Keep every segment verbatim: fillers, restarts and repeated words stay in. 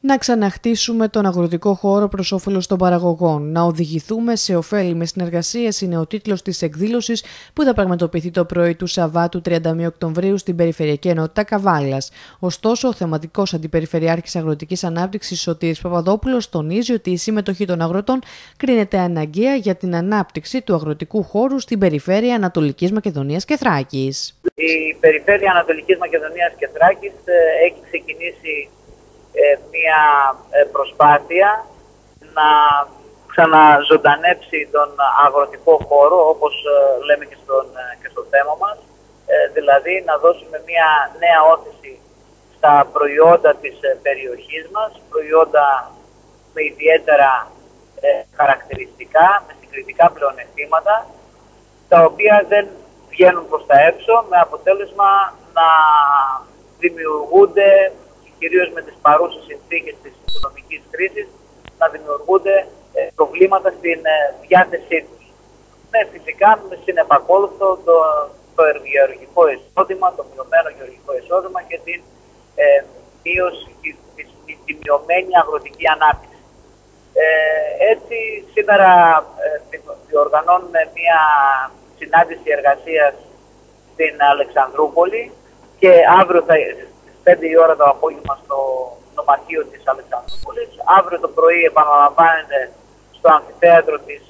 Να ξαναχτίσουμε τον αγροτικό χώρο προς όφελος των παραγωγών. Να οδηγηθούμε σε ωφέλιμες συνεργασίες είναι ο τίτλος της εκδήλωσης που θα πραγματοποιηθεί το πρωί του Σαββάτου τριάντα μία Οκτωβρίου στην Περιφερειακή Ενότητα Καβάλας. Ωστόσο, ο θεματικός αντιπεριφερειάρχης Αγροτικής Ανάπτυξης Σωτήρης Παπαδόπουλος τονίζει ότι η συμμετοχή των αγροτών κρίνεται αναγκαία για την ανάπτυξη του αγροτικού χώρου στην περιφέρεια Ανατολικής Μακεδονίας και Θράκης. Η περιφέρεια Ανατολικής Μακεδονίας και Θράκης έχει ξεκινήσει μια προσπάθεια να ξαναζωντανέψει τον αγροτικό χώρο, όπως λέμε και, στον, και στο θέμα μας, δηλαδή να δώσουμε μια νέα όθηση στα προϊόντα της περιοχής μας, προϊόντα με ιδιαίτερα χαρακτηριστικά, με συγκριτικά πλεονεκτήματα, τα οποία δεν βγαίνουν προς τα έξω, με αποτέλεσμα να δημιουργούνται, κυρίως με τις παρούσες συνθήκες της οικονομικής κρίσης, να δημιουργούνται ε, προβλήματα στην ε, διάθεσή τους. Ναι, φυσικά με συνεπακόλουθο το, το γεωργικό εισόδημα, το μειωμένο γεωργικό εισόδημα και την ε, μείωση, τη, τη, τη, τη μειωμένη αγροτική ανάπτυξη. Ε, έτσι, σήμερα ε, διοργανώνουμε μια συνάντηση εργασίας στην Αλεξανδρούπολη και αύριο θα πέντε η ώρα το απόγευμα στο νομαρχείο της Αλεξανδρούπολης. Αύριο το πρωί επαναλαμβάνεται στο αμφιθέατρο της,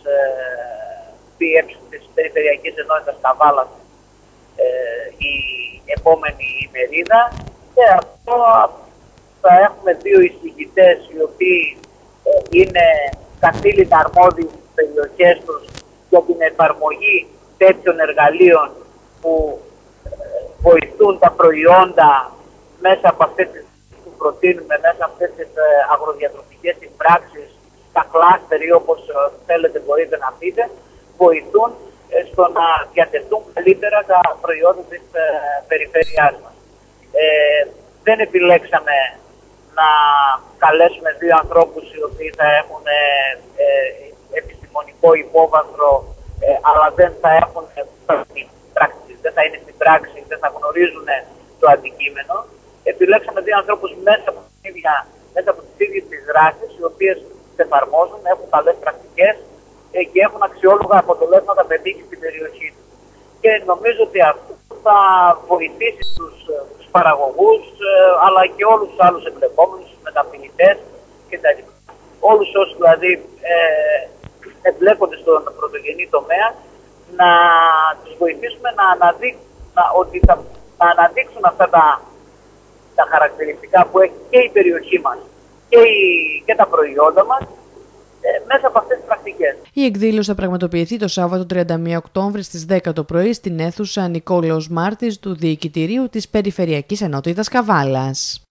ε, της Περιφερειακής Ενότητας Καβάλας ε, η επόμενη ημερίδα. Και αυτό θα έχουμε δύο εισηγητές οι οποίοι ε, είναι καθήλυνα αρμόδιοι στις περιοχές τους για την εφαρμογή τέτοιων εργαλείων που ε, βοηθούν τα προϊόντα μέσα από αυτές τις που προτείνουμε, μέσα από αυτές τις ε, αγροδιατροφικές συμπράξεις, τα κλάστερ ή όπως ε, θέλετε μπορείτε να πείτε, βοηθούν ε, στο να διατεθούν καλύτερα τα προϊόντα της ε, περιφέρειάς μας. Ε, δεν επιλέξαμε να καλέσουμε δύο ανθρώπους οι οποίοι θα έχουν ε, ε, επιστημονικό υπόβαθρο, ε, αλλά δεν θα έχουν πράξη, δεν θα είναι στην πράξη, δεν θα γνωρίζουν το αντικείμενο. Επιλέξαμε δύο ανθρώπους μέσα από, ίδια, μέσα από τις ίδιες τις δράσεις, οι οποίες εφαρμόζουν, έχουν καλές πρακτικές ε, και έχουν αξιόλογα αποτελέσματα πετύχει στην περιοχή τους. Και νομίζω ότι αυτό θα βοηθήσει τους, τους παραγωγούς, ε, αλλά και όλους τους άλλους εμπλεκόμενους, τους μεταποιητές κτλ. Όλους όσους δηλαδή ε, εμπλέκονται στον πρωτογενή τομέα, να τους βοηθήσουμε να, αναδείξ, να, ότι θα, να αναδείξουν αυτά τα τα χαρακτηριστικά που έχει και η περιοχή μας και, η, και τα προϊόντα μας ε, μέσα από αυτές τις πρακτικές. Η εκδήλωση θα πραγματοποιηθεί το Σάββατο τριάντα μία Οκτώβρη στις δέκα το πρωί στην αίθουσα Νικόλαος Μάρτης του Διοικητηρίου της Περιφερειακής Ενότητας Καβάλας.